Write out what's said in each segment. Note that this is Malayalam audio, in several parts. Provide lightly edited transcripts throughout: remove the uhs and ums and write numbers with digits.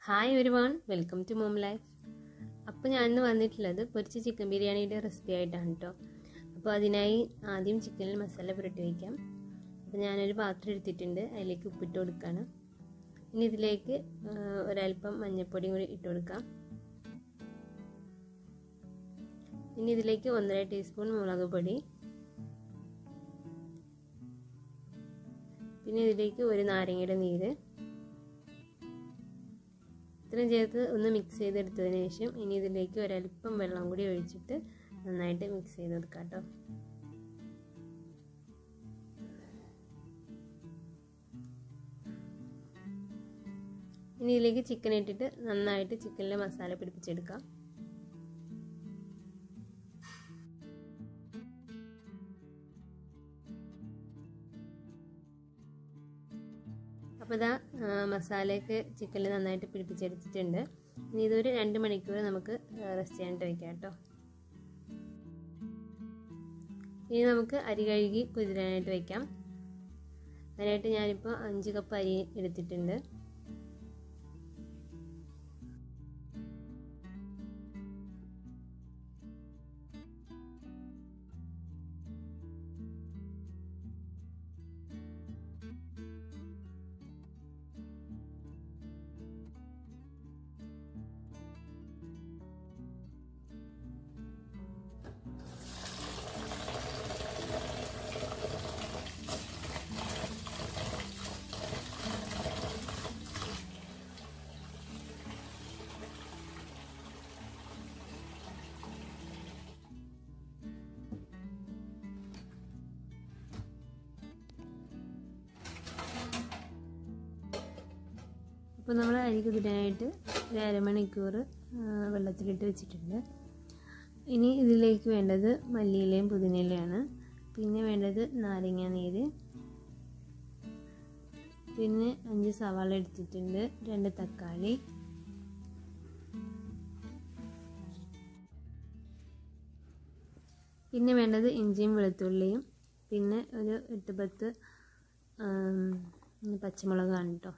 Hi everyone, welcome to mom life. അപ്പോൾ ഞാൻ ഇന്ന് വന്നിട്ടുള്ളത് പൊരിച്ച ചിക്കൻ ബിരിയാണിയുടെ റെസിപ്പി ആയിട്ടാണ് കേട്ടോ. അപ്പോൾ അതിനായി ആദ്യം ചിക്കനിൽ മസാല പുരട്ടി വയ്ക്കാം. അപ്പോൾ ഞാനൊരു പാത്രം എടുത്തിട്ടുണ്ട്, അതിലേക്ക് ഉപ്പിട്ട് കൊടുക്കുകയാണ്. ഇനി ഇതിലേക്ക് ഒരൽപ്പം മഞ്ഞൾപ്പൊടിയും കൂടി ഇട്ട് കൊടുക്കാം. ഇനി ഇതിലേക്ക് 1.5 ടീസ്പൂൺ മുളക് പൊടി, പിന്നെ ഇതിലേക്ക് ഒരു നാരങ്ങയുടെ നീര് ഇത്രയും ചേർത്ത് ഒന്ന് മിക്സ് ചെയ്തെടുത്തതിന് ശേഷം ഇനി ഇതിലേക്ക് ഒരൽപ്പം വെള്ളം കൂടി ഒഴിച്ചിട്ട് നന്നായിട്ട് മിക്സ് ചെയ്തെടുക്കാം കേട്ടോ. ഇനി ഇതിലേക്ക് ചിക്കൻ ഇട്ടിട്ട് നന്നായിട്ട് ചിക്കനിലെ മസാല പിടിപ്പിച്ചെടുക്കാം. അപ്പോൾ ഇതാ മസാലയൊക്കെ ചിക്കനിൽ നന്നായിട്ട് പിടിപ്പിച്ചെടുത്തിട്ടുണ്ട്. ഇനി ഇതൊരു 2 മണിക്കൂർ നമുക്ക് റെസ്റ്റ് ചെയ്യാനായിട്ട് വയ്ക്കാം കേട്ടോ. ഇനി നമുക്ക് അരി കഴുകി കുതിരാനായിട്ട് വയ്ക്കാം. അതിനായിട്ട് ഞാനിപ്പോൾ 5 കപ്പ് അരി എടുത്തിട്ടുണ്ട്. അപ്പോൾ നമ്മൾ അരി കുതിരാനായിട്ട് ഒരു അരമണിക്കൂർ വെള്ളത്തിലിട്ട് വെച്ചിട്ടുണ്ട്. ഇനി ഇതിലേക്ക് വേണ്ടത് മല്ലിയിലയും പുതിനയിലയാണ്. പിന്നെ വേണ്ടത് നാരങ്ങ നീര്, പിന്നെ 5 സവാള എടുത്തിട്ടുണ്ട്, 2 തക്കാളി, പിന്നെ വേണ്ടത് ഇഞ്ചിയും വെളുത്തുള്ളിയും, പിന്നെ ഒരു 8-10 പച്ചമുളകാണ് കേട്ടോ.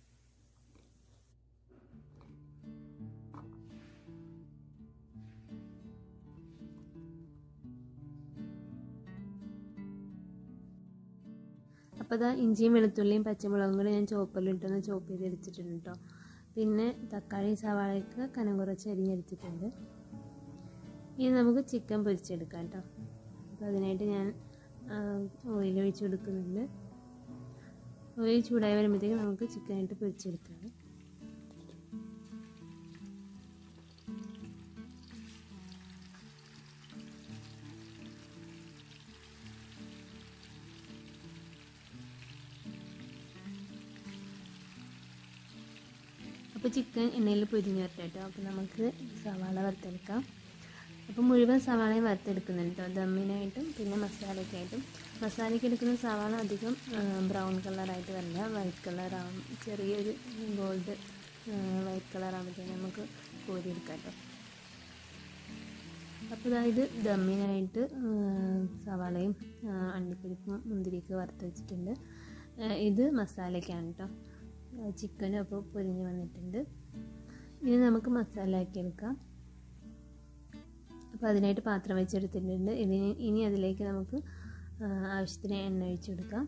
അപ്പോൾ ഇതാ ഇഞ്ചിയും വെളുത്തുള്ളിയും പച്ചമുളകും കൂടി ഞാൻ ചോപ്പറിലിട്ടൊന്ന് ചോപ്പ് ചെയ്തെടുത്തിട്ടുണ്ട് കേട്ടോ. പിന്നെ തക്കാളി സവാളയൊക്കെ കനം കുറച്ച് അരിഞ്ഞെടുത്തിട്ടുണ്ട്. ഇനി നമുക്ക് ചിക്കൻ പൊരിച്ചെടുക്കാം കേട്ടോ. അപ്പോൾ അതിനായിട്ട് ഞാൻ ഓയിൽ ഒഴിച്ച് കൊടുക്കുന്നുണ്ട്. ഓയിൽ ചൂടായി വരുമ്പോഴത്തേക്കും നമുക്ക് ചിക്കനായിട്ട് പൊരിച്ചെടുക്കാം. അപ്പോൾ ചിക്കൻ എണ്ണയിൽ പൊരിഞ്ഞ് വരട്ടെ കേട്ടോ. അപ്പോൾ നമുക്ക് സവാള വറുത്തെടുക്കാം. അപ്പോൾ മുഴുവൻ സവാളയും വറുത്തെടുക്കുന്നുണ്ട് കേട്ടോ, ദമ്മിനായിട്ടും പിന്നെ മസാലയ്ക്ക് ആയിട്ടും. മസാലയ്ക്ക് എടുക്കുന്ന സവാള അധികം ബ്രൗൺ കളറായിട്ട് വരില്ല, വൈറ്റ് കളറാകും. ചെറിയൊരു ഗോൾഡ് വൈറ്റ് കളറാകുമ്പോഴത്തേക്കും നമുക്ക് കോരിയെടുക്കാം കേട്ടോ. അപ്പോൾ അതായത് ദമ്മിനായിട്ട് സവാളയും അണ്ടിപ്പരിപ്പും മുന്തിരിയൊക്കെ വറുത്ത് വെച്ചിട്ടുണ്ട്. ഇത് മസാലയ്ക്കാണ് കേട്ടോ. ചിക്കനും അപ്പോൾ പൊരിഞ്ഞ് വന്നിട്ടുണ്ട്. ഇനി നമുക്ക് മസാല ആക്കി എടുക്കാം. അപ്പോൾ അതിനായിട്ട് പാത്രം വെച്ചെടുത്തിട്ടുണ്ട്. ഇനി അതിലേക്ക് നമുക്ക് ആവശ്യത്തിന് എണ്ണ ഒഴിച്ച് കൊടുക്കാം.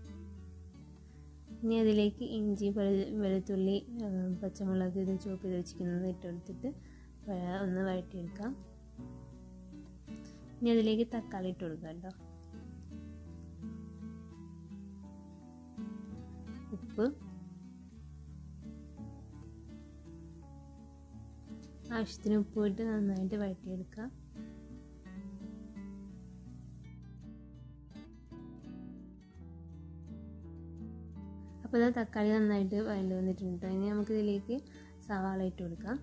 ഇനി അതിലേക്ക് ഇഞ്ചി, വെളുത്തുള്ളി, പച്ചമുളക് ഇത് ചോപ്പ് ചെയ്ത് വെച്ചിരിക്കുന്നത് ഇട്ടെടുത്തിട്ട് ഒന്ന് വഴറ്റിയെടുക്കാം. ഇനി അതിലേക്ക് തക്കാളി ഇട്ട് കൊടുക്കാം കേട്ടോ. ഉപ്പ്, ആവശ്യത്തിന് ഉപ്പ് ഇട്ട് നന്നായിട്ട് വഴറ്റിയെടുക്കാം. അപ്പോൾ ഇത് തക്കാളി നന്നായിട്ട് വഴണ്ട് വന്നിട്ടുണ്ട്. ഇനി നമുക്കിതിലേക്ക് സവാള ഇട്ട് കൊടുക്കാം.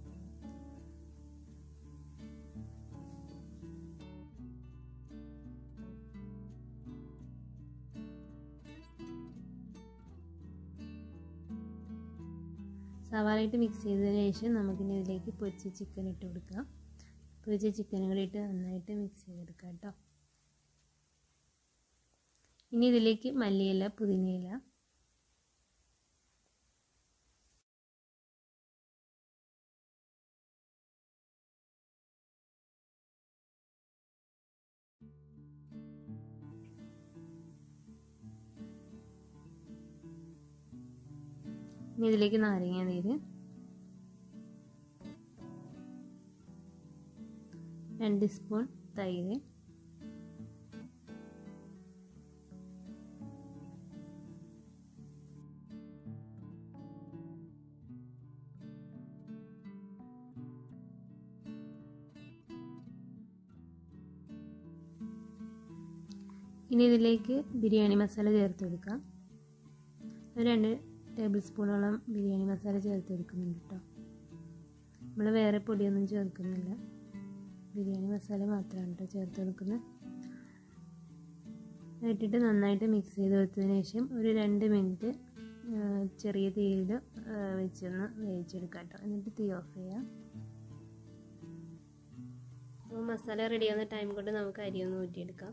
സവാള ഇട്ട് മിക്സ് ചെയ്തതിന് ശേഷം നമുക്കിനി ഇതിലേക്ക് പൊരിച്ച ചിക്കൻ ഇട്ട് കൊടുക്കാം. പൊരിച്ച ചിക്കനും കൂടി ഇട്ട് നന്നായിട്ട് മിക്സ് ചെയ്തെടുക്കാം കേട്ടോ. ഇനി ഇതിലേക്ക് മല്ലിയില, പുതിനയില, ഇനി ഇതിലേക്ക് നാരങ്ങ നീര്, 2 സ്പൂൺ തൈര്, ഇനി ഇതിലേക്ക് ബിരിയാണി മസാല ചേർത്ത് കൊടുക്കാം. 2 ടേബിൾ സ്പൂണോളം ബിരിയാണി മസാല ചേർത്ത് കൊടുക്കുന്നുണ്ട് കേട്ടോ. നമ്മൾ വേറെ പൊടിയൊന്നും ചേർക്കുന്നില്ല, ബിരിയാണി മസാല മാത്രമാണ് കേട്ടോ ചേർത്ത് കൊടുക്കുന്നത്. ഇട്ടിട്ട് നന്നായിട്ട് മിക്സ് ചെയ്ത് കൊടുത്തതിന് ശേഷം ഒരു 2 മിനിറ്റ് ചെറിയ തീയിൽ വെച്ചൊന്ന് വേവിച്ചെടുക്കാം കേട്ടോ. എന്നിട്ട് തീ ഓഫ് ചെയ്യാം. അപ്പോൾ മസാല റെഡിയാവുന്ന ടൈം കൊണ്ട് നമുക്ക് അരി ഒന്ന് ഊറ്റിയെടുക്കാം.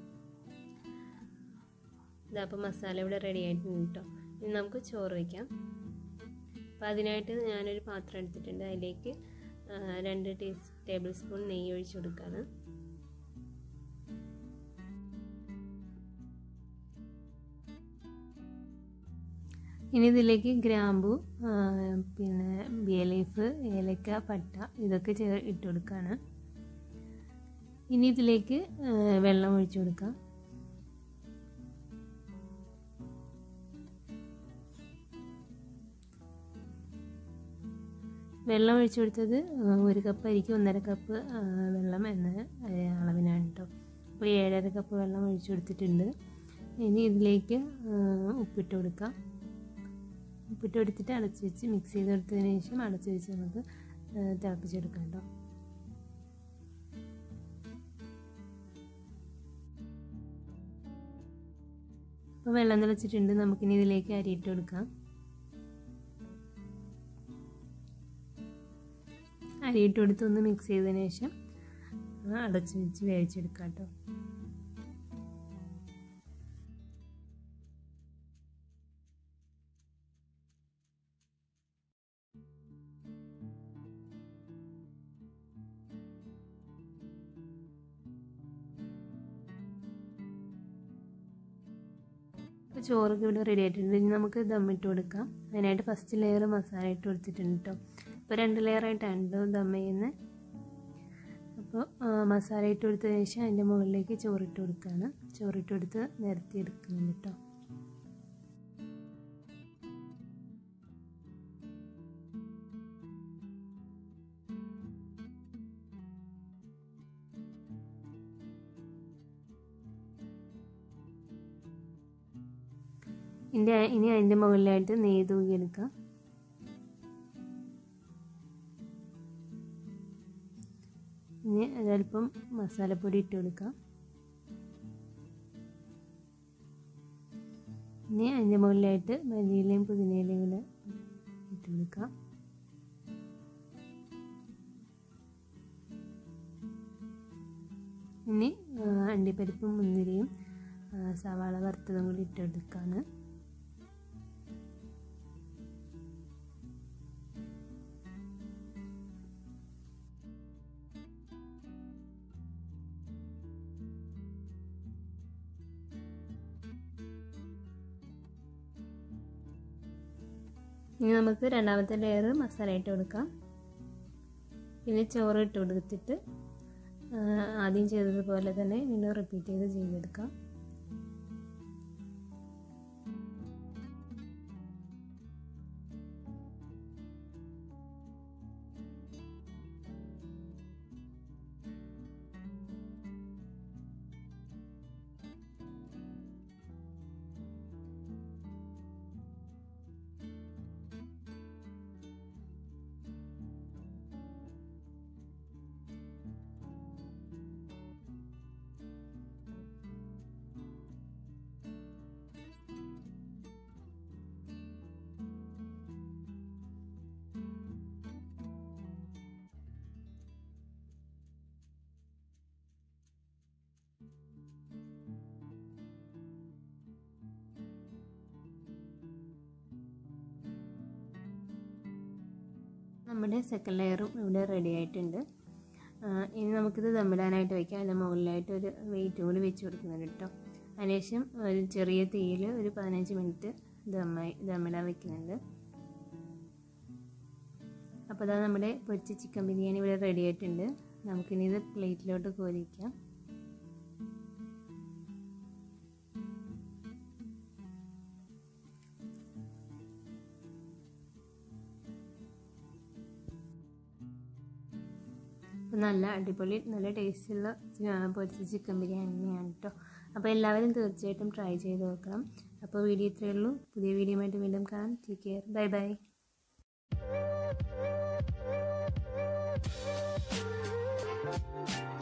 അപ്പോൾ മസാല ഇവിടെ റെഡി ആയിട്ടുണ്ട് കേട്ടോ. ഇനി നമുക്ക് ചോറ് വയ്ക്കാം. അപ്പോൾ അതിനായിട്ട് ഞാനൊരു പാത്രം എടുത്തിട്ടുണ്ട്. അതിലേക്ക് 2 ടേബിൾ സ്പൂൺ നെയ്യ് ഒഴിച്ച് കൊടുക്കുകയാണ്. ഇനി ഇതിലേക്ക് ഗ്രാമ്പു, പിന്നെ ബേ ലീഫ്, ഏലക്ക, പട്ട ഇതൊക്കെ ഇട്ട് കൊടുക്കുകയാണ്. ഇനി ഇതിലേക്ക് വെള്ളം ഒഴിച്ചു കൊടുക്കാം. വെള്ളം ഒഴിച്ചു കൊടുത്തത് 1 കപ്പ് അരിക്ക് 1.5 കപ്പ് വെള്ളം എന്ന അളവിനാണ് കേട്ടോ. അപ്പോൾ 7.5 കപ്പ് വെള്ളം ഒഴിച്ചു കൊടുത്തിട്ടുണ്ട്. ഇനി ഇതിലേക്ക് ഉപ്പിട്ട് കൊടുക്കാം. ഉപ്പിട്ട് കൊടുത്തിട്ട് അടച്ചു വെച്ച് മിക്സ് ചെയ്ത് കൊടുത്തതിന് ശേഷം അടച്ചു വെച്ച് നമുക്ക് തിളപ്പിച്ചെടുക്കാം കേട്ടോ. അപ്പോൾ വെള്ളം തിളച്ചിട്ടുണ്ട്. നമുക്കിനി ഇതിലേക്ക് അരിയിട്ട് കൊടുക്കാം. അരിയിട്ട് കൊടുത്ത് ഒന്ന് മിക്സ് ചെയ്തതിന് ശേഷം അടച്ച് വെച്ച് വേവിച്ചെടുക്കാം കേട്ടോ. അപ്പോൾ ചോറൊക്കെ ഇവിടെ റെഡി ആയിട്ടുണ്ട്. ഇനി നമുക്ക് ദമ്മിട്ട് കൊടുക്കാം. അതിനായിട്ട് ഫസ്റ്റ് ലെയർ മസാല ഇട്ട് കൊടുത്തിട്ടുണ്ട് കേട്ടോ. ഇപ്പോൾ 2 ലെയറായിട്ടാണ് ദം ചെയ്യുന്നത്. അപ്പോൾ മസാല ഇട്ട് കൊടുത്തതിന് ശേഷം അതിൻ്റെ മുകളിലേക്ക് ചോറിട്ട് കൊടുക്കുകയാണ്. ചോറിട്ട് കൊടുത്ത് നിരത്തി എടുക്കുന്നുണ്ട് കേട്ടോ. ഇനി അതിൻ്റെ മുകളിലായിട്ട് നെയ്യ് തൂകിയെടുക്കാം. ഇനി ഒരല്പം മസാലപ്പൊടി ഇട്ട് കൊടുക്കാം. ഇനി അതിൻ്റെ മുകളിലായിട്ട് മല്ലിയിലയും പുതിനയിലയും കൂടെ ഇട്ട് കൊടുക്കാം. ഇനി അണ്ടിപ്പരിപ്പും മുന്തിരിയും സവാള വറുത്തതും കൂടി ഇട്ട് കൊടുക്കാണ്. ഇനി നമുക്ക് രണ്ടാമത്തെ ലെയർ മസാല ഇട്ട് കൊടുക്കാം. പിന്നെ ചോറ് ഇട്ട് കൊടുത്തിട്ട് ആദ്യം ചെയ്തതുപോലെ തന്നെ വീണ്ടും റിപ്പീറ്റ് ചെയ്തെടുക്കാം. നമ്മുടെ സെക്കൻഡ് ലെയറും ഇവിടെ റെഡി ആയിട്ടുണ്ട്. ഇനി നമുക്കിത് ദമ്മിടാനായിട്ട് വയ്ക്കാം. അതിൻ്റെ മുകളിലായിട്ട് ഒരു വെയിറ്റ് കൂടി വെച്ച് കൊടുക്കുന്നുണ്ട് കേട്ടോ. അതിനുശേഷം ഒരു ചെറിയ തീയിൽ ഒരു 15 മിനിറ്റ് ദമ്മിടാൻ വയ്ക്കുന്നുണ്ട്. അപ്പോൾ അതാ നമ്മുടെ പൊരിച്ച ചിക്കൻ ബിരിയാണി ഇവിടെ റെഡി ആയിട്ടുണ്ട്. നമുക്കിനി ഇത് പ്ലേറ്റിലോട്ട് കോരിക്കാം. അപ്പോൾ നല്ല അടിപൊളി നല്ല ടേസ്റ്റുള്ള പൊരിച്ച ചിക്കൻ ബിരിയാണി തന്നെയാണ് കേട്ടോ. അപ്പോൾ എല്ലാവരും തീർച്ചയായിട്ടും ട്രൈ ചെയ്ത് നോക്കണം. അപ്പോൾ വീഡിയോ ഇത്രയേ ഉള്ളൂ. പുതിയ വീഡിയോ ആയിട്ട് വീണ്ടും കാണാം. Take care. Bye by.